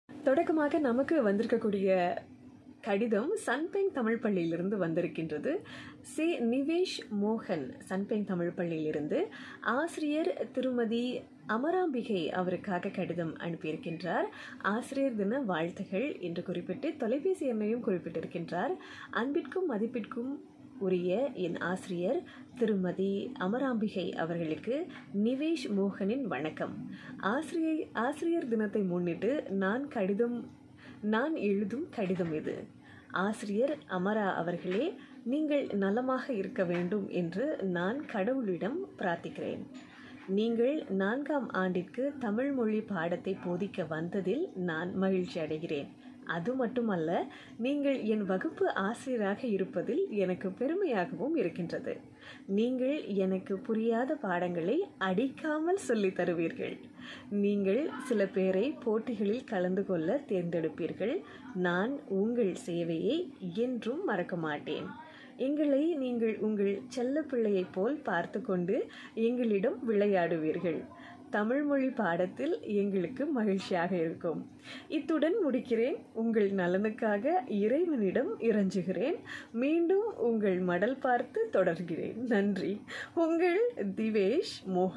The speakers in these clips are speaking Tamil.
தொடக்கமாக நமக்கு வந்திருக்கக்கூடிய கடிதம் சன்பெங் தமிழ் பள்ளியிலிருந்து வந்திருக்கின்றது. சி நிவேஷ் மோகன் சன்பெங் தமிழ் பள்ளியிலிருந்து ஆசிரியர் திருமதி அமராம்பிகை அவருக்காக கடிதம் அனுப்பியிருக்கின்றார். ஆசிரியர் தின வாழ்த்துகள் என்று குறிப்பிட்டு தொலைபேசி எண்ணையும் குறிப்பிட்டிருக்கின்றார். அன்பிற்கும் மதிப்பிற்கும் உரிய என் ஆசிரியர் திருமதி அமராம்பிகை அவர்களுக்கு நிவேஷ் மோகனின் வணக்கம். ஆசிரியர் தினத்தை முன்னிட்டு நான் எழுதும் கடிதம் இது. ஆசிரியர் அமரா அவர்களே, நீங்கள் நலமாக இருக்க வேண்டும் என்று நான் கடவுளிடம் பிரார்த்திக்கிறேன். நீங்கள் 4ஆம் ஆண்டிற்கு தமிழ் மொழி பாடத்தை போதிக்க வந்ததில் நான் மகிழ்ச்சி அடைகிறேன். அது மட்டுமல்ல, நீங்கள் என் வகுப்பு ஆசிரியராக இருப்பதில் எனக்கு பெருமையாகவும் இருக்கின்றது. நீங்கள் எனக்கு புரியாத பாடங்களை அடிக்காமல் சொல்லித் தருவீர்கள். நீங்கள் சில பேரை போட்டிகளில் கலந்து கொள்ள தேர்ந்தெடுப்பீர்கள். நான் உங்கள் சேவையை என்றும் மறக்க மாட்டேன். எங்களை நீங்கள் உங்கள் செல்ல பிள்ளையைப் போல் பார்த்து கொண்டு எங்களிடம் விளையாடுவீர்கள். தமிழ் மொழி பாடத்தில் எங்களுக்கு மகிழ்ச்சியாக இருக்கும். இத்துடன் முடிக்கிறேன். உங்கள் நலனுக்காக இறைவனிடம் இறைஞ்சுகிறேன். மீண்டும் உங்கள் மடல் பார்த்து தொடர்கிறேன். நன்றி. உங்கள் நிவேஷ்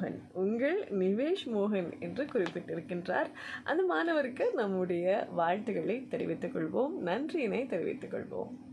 மோகன் என்று குறிப்பிட்டிருக்கின்றார். அந்த மாணவருக்கு நம்முடைய வாழ்த்துக்களை தெரிவித்துக் கொள்வோம். நன்றியினை தெரிவித்துக் கொள்வோம்.